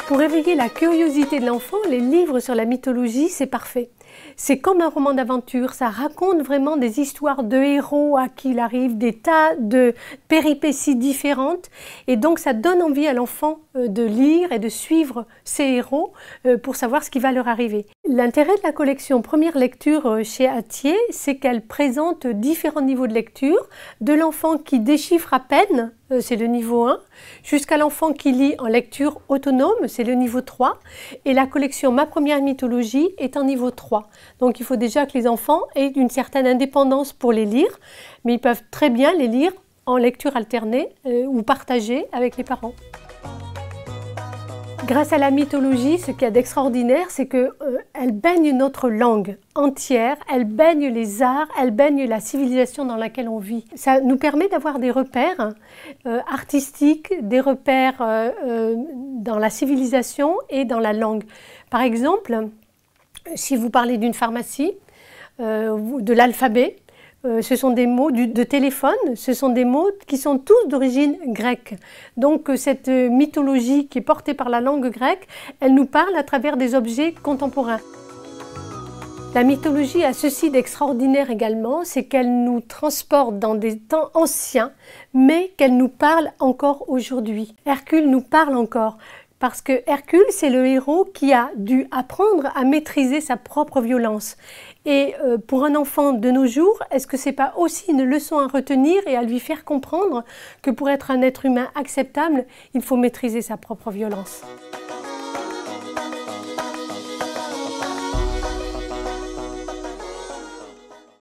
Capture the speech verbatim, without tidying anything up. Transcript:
Pour éveiller la curiosité de l'enfant, les livres sur la mythologie, c'est parfait. C'est comme un roman d'aventure, ça raconte vraiment des histoires de héros à qui il arrive des tas de péripéties différentes et donc ça donne envie à l'enfant de lire et de suivre ces héros pour savoir ce qui va leur arriver. L'intérêt de la collection Première lecture chez Hatier, c'est qu'elle présente différents niveaux de lecture, de l'enfant qui déchiffre à peine, c'est le niveau un, jusqu'à l'enfant qui lit en lecture autonome, c'est le niveau trois, et la collection Ma Première Mythologie est en niveau trois. Donc il faut déjà que les enfants aient une certaine indépendance pour les lire, mais ils peuvent très bien les lire en lecture alternée euh, ou partagée avec les parents. Grâce à la mythologie, ce qu'il y a d'extraordinaire, c'est qu'elle euh, baigne notre langue entière, elle baigne les arts, elle baigne la civilisation dans laquelle on vit. Ça nous permet d'avoir des repères euh, artistiques, des repères euh, euh, dans la civilisation et dans la langue. Par exemple, si vous parlez d'une pharmacie, euh, de l'alphabet, euh, ce sont des mots du, de téléphone, ce sont des mots qui sont tous d'origine grecque. Donc cette mythologie qui est portée par la langue grecque, elle nous parle à travers des objets contemporains. La mythologie a ceci d'extraordinaire également, c'est qu'elle nous transporte dans des temps anciens, mais qu'elle nous parle encore aujourd'hui. Hercule nous parle encore. Parce que Hercule, c'est le héros qui a dû apprendre à maîtriser sa propre violence. Et euh, pour un enfant de nos jours, est-ce que ce n'est pas aussi une leçon à retenir et à lui faire comprendre que pour être un être humain acceptable, il faut maîtriser sa propre violence ?